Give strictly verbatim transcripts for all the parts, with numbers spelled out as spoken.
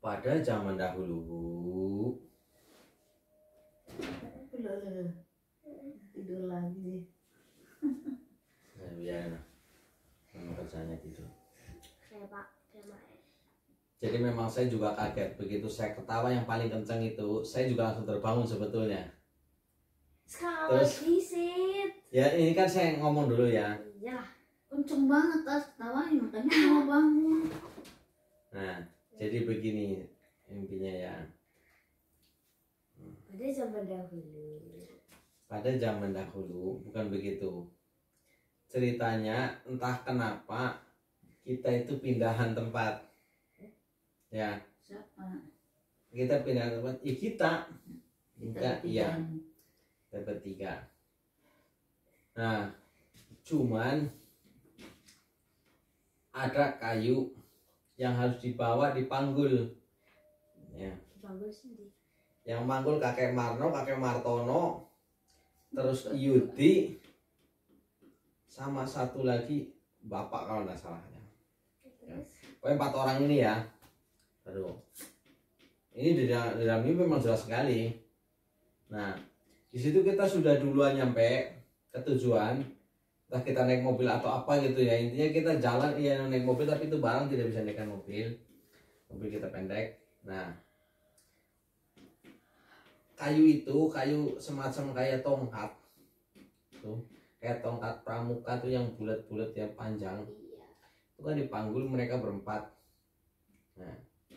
Pada zaman dahulu. Tidur lagi. Nah, biar memang kerjanya tidur. Kayak Pak, kayak Jadi memang saya juga kaget begitu saya ketawa yang paling kencang itu, saya juga langsung terbangun sebetulnya. Sekarang Terus, visit. Ya ini kan saya ngomong dulu ya. Iya. Kenceng banget tas ketawanya makanya mau bangun. Nah, jadi begini intinya ya. Pada zaman dahulu. Pada zaman dahulu bukan begitu. Ceritanya entah kenapa kita itu pindahan tempat. Ya. Siapa? Kita pindahan tempat. Ih kita. Enggak, iya. Ketiga. Kita bertiga. Nah, cuman ada kayu yang harus dibawa dipanggul. Ya. Bagus sendiri. Yang manggul kakek Marno, kakek Martono, terus Yudi, sama satu lagi bapak kalau nggak salah ya. Terus Pokoknya empat orang ini ya. Aduh, ini di dalam, di dalam mimpi memang jelas sekali. Nah, di situ kita sudah duluan nyampe ke tujuan. Entah kita naik mobil atau apa gitu ya. Intinya kita jalan iya naik mobil tapi itu barang tidak bisa naikkan mobil. Mobil kita pendek. Nah, kayu itu kayu semacam kayak tongkat tuh, kayak tongkat pramuka tuh yang bulat-bulat yang panjang. iya. Itu kan dipanggul mereka berempat. Nah,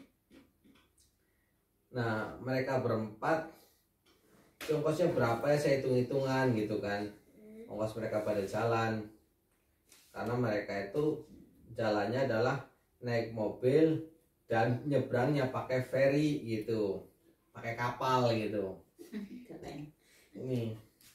nah mereka berempat ongkosnya berapa ya saya hitung-hitungan gitu kan, ongkos mereka pada jalan karena mereka itu jalannya adalah naik mobil dan nyebrangnya pakai ferry gitu, pakai kapal gitu. Ini.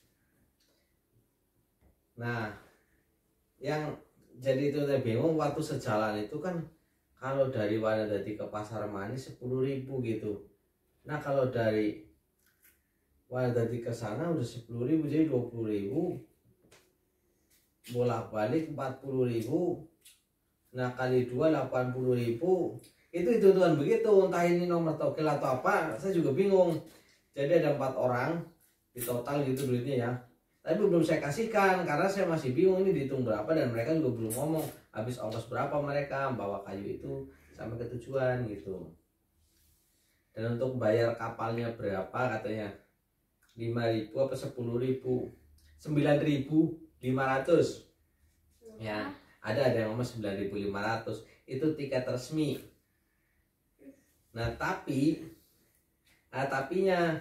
Nah, yang jadi itu saya bingung waktu sejalan itu kan kalau dari Wanadadi ke Pasar Manis sepuluh ribu gitu. Nah, kalau dari Wanadadi ke sana udah sepuluh ribu jadi dua puluh ribu. Bolak-balik empat puluh ribu. Nah, kali dua delapan puluh ribu. Itu itu tuhan begitu, entah ini nomor togel atau apa, saya juga bingung. Jadi ada empat orang di total gitu duitnya ya, tapi belum saya kasihkan karena saya masih bingung ini dihitung berapa dan mereka juga belum ngomong habis ongkos berapa mereka bawa kayu itu sampai ke tujuan gitu. Dan untuk bayar kapalnya berapa katanya lima ribu apa sepuluh ribu, sembilan ribu lima ratus ya, ada ada yang ngomong sembilan ribu lima ratus itu tiket resmi. Nah tapi, nah tapinya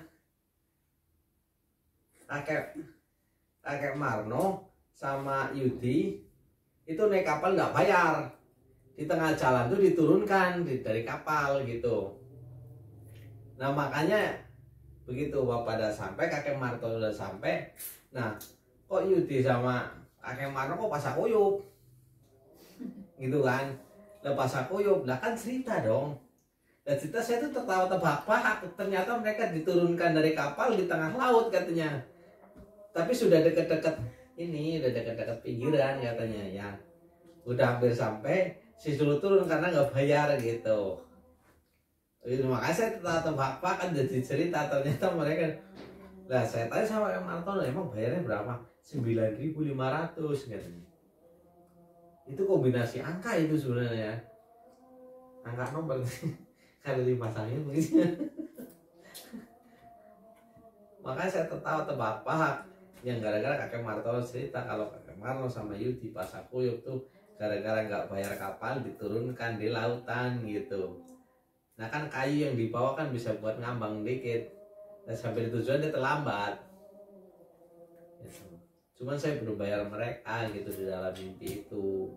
kakek kakek Marno sama Yudi itu naik kapal nggak bayar, di tengah jalan tuh diturunkan dari kapal gitu. Nah makanya begitu bapak udah sampai, kakek Marto udah sampai, nah kok Yudi sama kakek Marno kok pasakuyup gitu kan, lah pasakuyup, lah kan cerita dong. Dan cerita saya tuh tertawa terbahak-bahak, ternyata mereka diturunkan dari kapal di tengah laut katanya. Tapi sudah deket-deket ini, udah deket-deket pinggiran katanya ya. Udah hampir sampai, si suruh turun karena nggak bayar gitu. Itu makanya saya tertawa terbahak-bahak kan jadi cerita, ternyata mereka. Lah saya tanya sama Yang Martono, emang bayarnya berapa? sembilan ribu lima ratus katanya. Itu kombinasi angka itu sebenarnya. Angka nomor. Kalau dipasangin begitu. Makanya saya tertawa terbahak-bahak yang gara-gara kakek Martono cerita kalau kakek Marno sama Yudi pasakuyup tuh gara-gara nggak bayar kapal diturunkan di lautan gitu. Nah kan kayu yang dibawa kan bisa buat ngambang dikit. Dan sampai di tujuan dia terlambat. Gitu. Cuman saya belum bayar mereka gitu di dalam mimpi itu.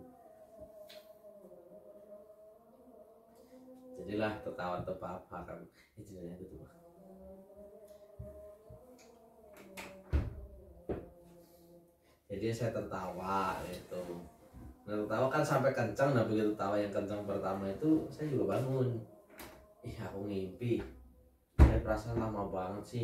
Jadilah tertawa terbahak-bahak kan. Ini ceritanya itu tuh. Jadi saya tertawa itu. Nah tertawa kan sampai kencang, nah begitu tawa yang kencang pertama itu saya juga bangun. Ih aku ngimpi. Saya perasaan lama banget sih.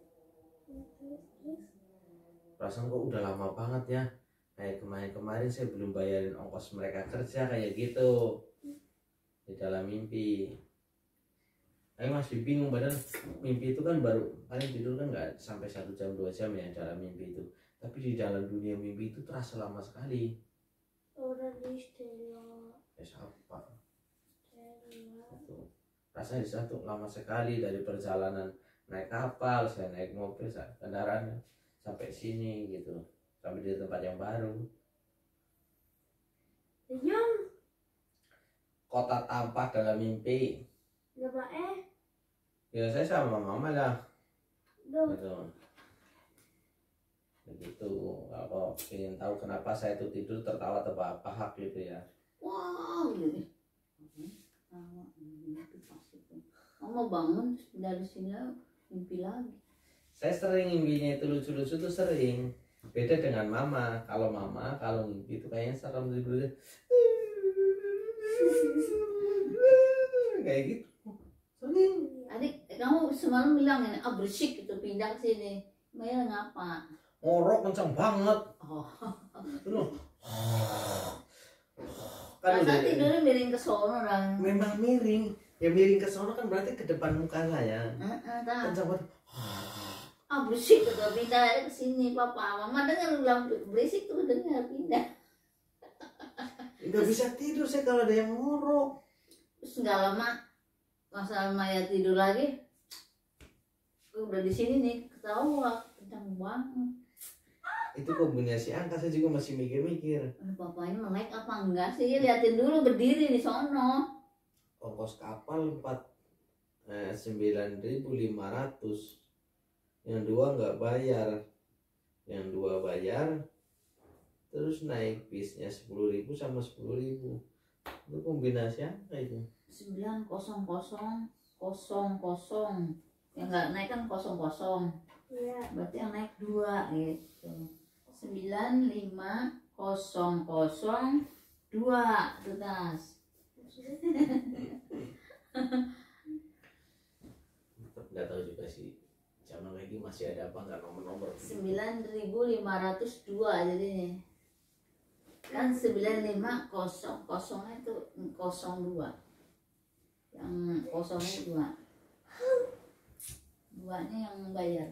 Perasaan kok udah lama banget ya. Kayak kemarin-kemarin saya belum bayarin ongkos mereka kerja kayak gitu. Di dalam mimpi. Saya masih bingung, padahal mimpi itu kan baru paling tidur kan nggak sampai satu jam dua jam ya dalam mimpi itu. Tapi di dalam dunia mimpi itu terasa lama sekali. Orang di Stella. Ya siapa? Stella. Itu rasanya di sana tuh lama sekali, dari perjalanan naik kapal, saya naik mobil, saya kendaraan sampai sini gitu, sampai di tempat yang baru. Yang Kota tampak dalam mimpi. Gak eh. Ya saya sama mama lah. Duh. Gitu. Begitu. Kalau ingin tahu kenapa saya itu tidur tertawa terbahak gitu ya. Wow, gitu. Tawa, mimpi pas itu. Mama bangun terus dari sini mimpi lagi. Saya sering mimpinya itu lucu-lucu tuh sering. Beda dengan mama. Kalau mama kalau mimpi itu kayaknya serem tidurnya. Kayak gitu. Sering. Adik, kamu semalam bilang ini, ah bersih gitu pindah ke sini. Maya ngapa? Ngorok kenceng banget. Oh. Itu loh. Kan Masa udah tidurnya miring ke sono dan. memang miring. Ya miring ke sono kan berarti ke depan muka saya. Heeh, tak. Kenceng banget. Ah berisik gitu pindah ke sini papa. Mama dengar bilang berisik tuh dengar pindah. Nggak bisa tidur saya kalau ada yang ngorok. Terus nggak lama masa Maya tidur lagi, aku udah di sini nih ketawa kencang banget. Itu kombinasi angka saya juga masih mikir-mikir. Aduh, papa ini melek apa enggak sih? Liatin dulu berdiri di sono. Ongkos kapal empat eh, sembilan ribu lima ratus. Yang dua nggak bayar. Yang dua bayar. Terus naik bisnya sepuluh ribu sama sepuluh ribu. Itu kombinasi apa itu? Sembilan kosong kosong kosong kosong. Yang nggak naik kan kosong kosong. Iya. Berarti yang naik dua gitu. Sembilan lima kosong kosong dua tutas. Nggak tahu juga sih. Zaman lagi masih ada apa nggak nomor-nomor? Sembilan ribu lima ratus dua jadinya. Kan sembilan lima kosong kosongnya itu kosong dua, yang kosongnya dua, duanya yang bayar.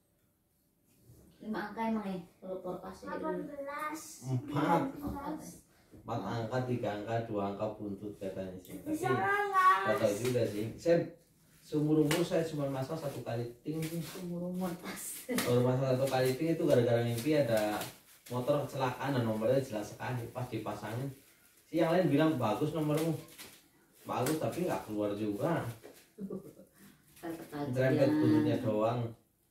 Lima angka emang ya kalau porpasnya Delapan dulu. belas. Empat. Empat ya. Empat angka, tiga angka, dua angka buntut katanya sih. Tapi Bisa nggak tahu nggak? juga sih. Saya seumur umur saya cuma masak satu kali ting. Umur umur pas. Baru masak satu kali ting itu gara-gara mimpi ada motor kecelakaan dan nomornya jelas sekali. Pas dipasangin si yang lain bilang bagus nomormu, bagus tapi nggak keluar juga. Jerempet buntutnya doang.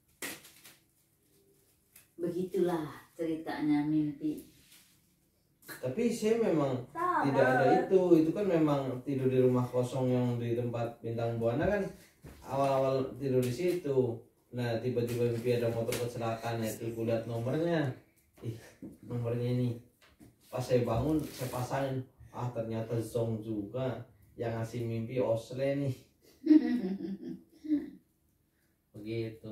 Begitulah ceritanya mimpi. Tapi saya memang Sabar. tidak ada itu. Itu kan memang tidur di rumah kosong yang di tempat Bintang Buana kan awal-awal tidur di situ. Nah tiba-tiba mimpi ada motor kecelakaan itu kulihat nomornya. Ih, nomornya ini. Pas saya bangun saya pasangin, ah ternyata zong juga. Yang ngasih mimpi Osle nih. Begitu.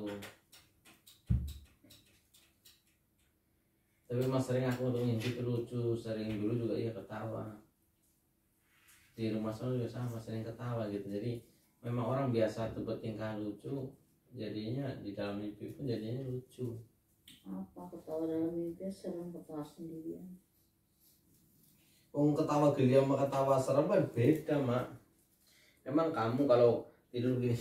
Tapi mas sering aku untuk mimpi itu lucu. Sering dulu juga iya ketawa. Di rumah saya juga sama, sering ketawa gitu. Jadi memang orang biasa tuh bertingkah lucu, jadinya di dalam mimpi pun jadinya lucu. Apa ketawa dalam mimpi serem ketawa sendirian. Oh, ketawa geli sama ketawa serem kan beda, Mak. Emang kamu kalau tidur gini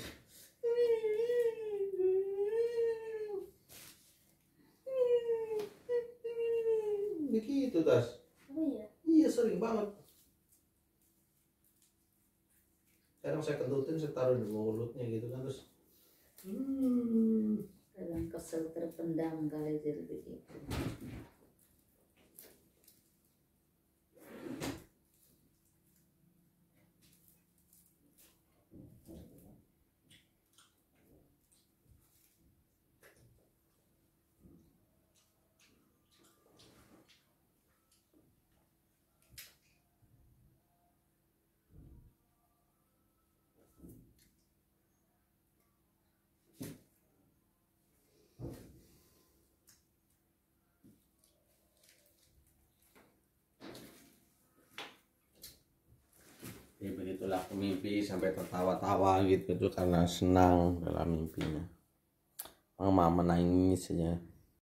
begitu tas? Oh iya. Iya sering banget. Kadang saya kentutin, saya taruh di mulutnya gitu kan terus. Hmm. Kadang kesel terpendam kali jadi begitu. itulah mimpi sampai tertawa-tawa gitu itu karena senang dalam mimpinya. Mama menangis saja.